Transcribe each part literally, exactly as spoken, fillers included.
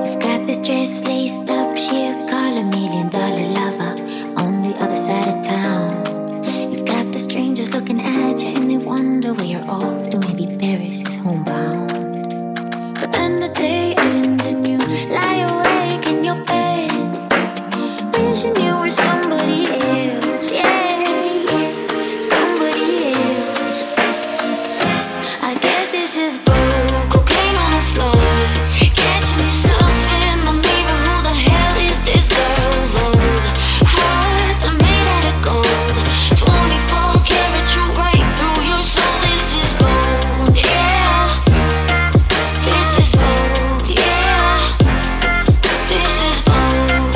You've got this dress laced up, sheer color, million dollar lover on the other side of town. You've got the strangers looking at you and they wonder where you're off to. Maybe Paris is homebound. But then the day ends and you lie awake in your bed, wishing you were somebody else. Yeah, yeah, somebody else. I guess this is Vogue, cocaine on the floor, catching yourself in the mirror. Who the hell is this girl? Vogue, hearts are made out of gold, twenty-four karat true right through your soul. This is Vogue, yeah. This is Vogue, yeah. This is Vogue.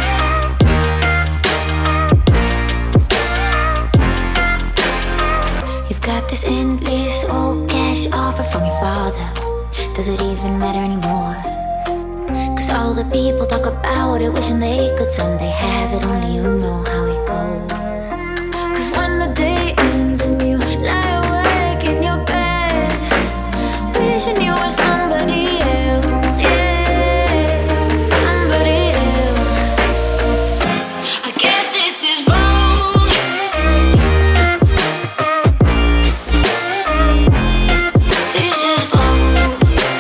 You've got this endless old cash offer from your father. Does it even matter anymore? Cause all the people talk about it, wishing they could someday have it. Only you know how it goes. Cause when the day ends and you lie awake in your bed, wishing you were somebody else. Yeah, somebody else. I guess this is Vogue. This is Vogue.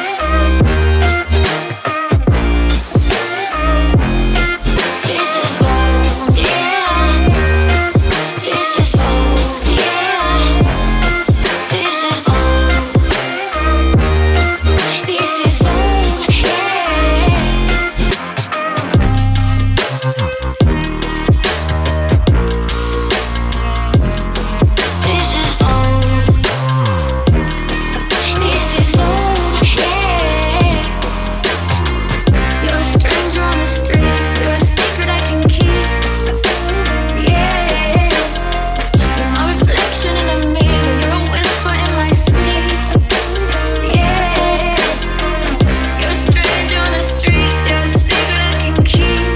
This is Vogue, yeah. This is Vogue, yeah. This is Vogue. This is Vogue, yeah. This is Vogue. This is Vogue, yeah. You're a stranger on the street, you're a secret I can keep. Yeah, you're my reflection in the mirror, you're a whisper in my sleep. Yeah, you're a stranger on the street, you're a secret I can keep.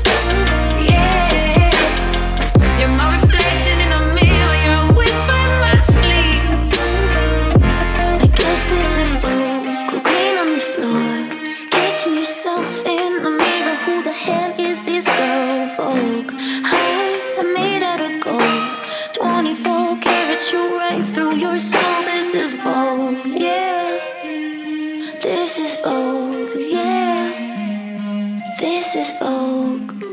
Yeah, you're my reflection in the mirror, you're a whisper in my sleep. I guess this is Vogue, cocaine on the floor, catching yourself in the mirror. Who the hell is this girl? Vogue, hearts are made out of gold, twenty-four karat true right through your soul. This is Vogue, yeah. This is Vogue, yeah. This is Vogue.